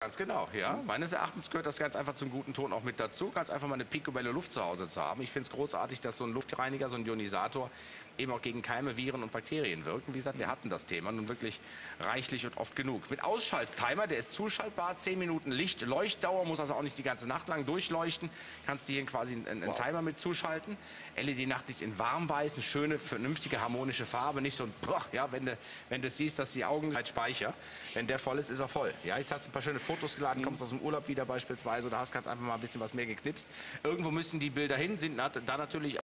Ganz genau, ja. Meines Erachtens gehört das ganz einfach zum guten Ton auch mit dazu, ganz einfach mal eine picobello Luft zu Hause zu haben. Ich finde es großartig, dass so ein Luftreiniger, so ein Ionisator eben auch gegen Keime, Viren und Bakterien wirkt. Und wie gesagt, wir hatten das Thema nun wirklich reichlich und oft genug. Mit Ausschalttimer, der ist zuschaltbar, 10 Minuten Leuchtdauer, muss also auch nicht die ganze Nacht lang durchleuchten. Kannst du hier quasi einen Timer mit zuschalten. LED-Nachtlicht in warmweiß, eine schöne, vernünftige, harmonische Farbe, nicht so ein, ja, wenn du siehst, dass die Augen halt speichern. Wenn der voll ist, ist er voll. Ja, jetzt hast du ein paar schöne Fotos geladen, kommst aus dem Urlaub wieder beispielsweise oder hast ganz einfach mal ein bisschen was mehr geknipst. Irgendwo müssen die Bilder hin, sind da natürlich